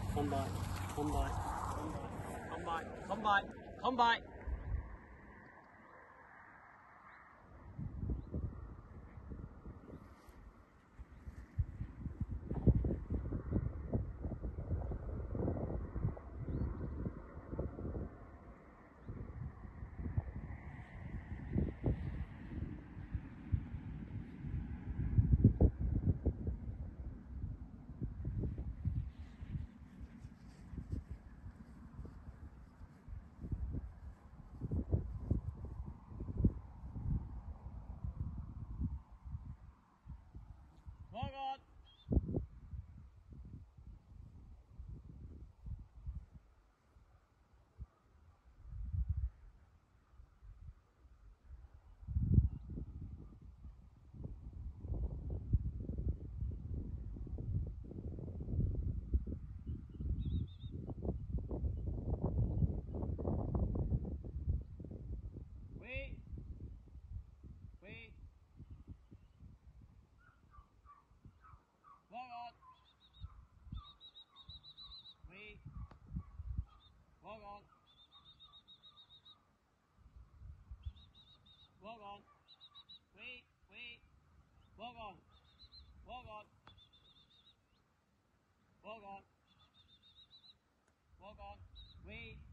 Come by. Come by. Come by. Come by. Come by. Walk on. Wait. Wait. Walk on. Wait. Walk on. Walk on. Wait. Wait. Walk on. Walk on. Walk on. Walk on. Wait.